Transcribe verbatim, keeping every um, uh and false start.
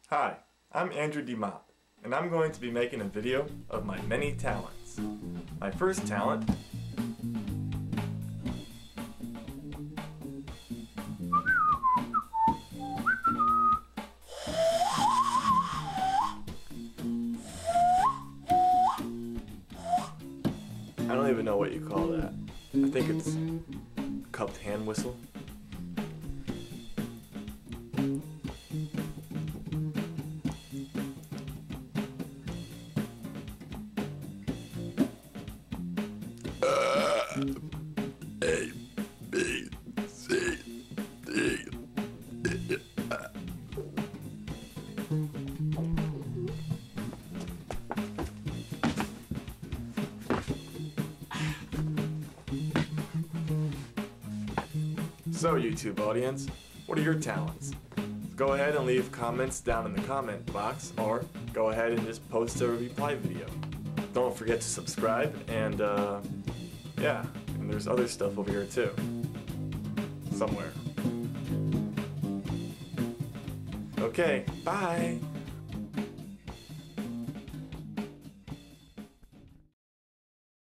Hi, I'm Andrew DeMotts, and I'm going to be making a video of my many talents. My first talent I don't even know what you call that. I think it's a cupped hand whistle. A, B, C, D, E, F. So YouTube audience, what are your talents? Go ahead and leave comments down in the comment box, or go ahead and just post a reply video. Don't forget to subscribe, and uh, yeah, and there's other stuff over here too. Somewhere. Okay, bye!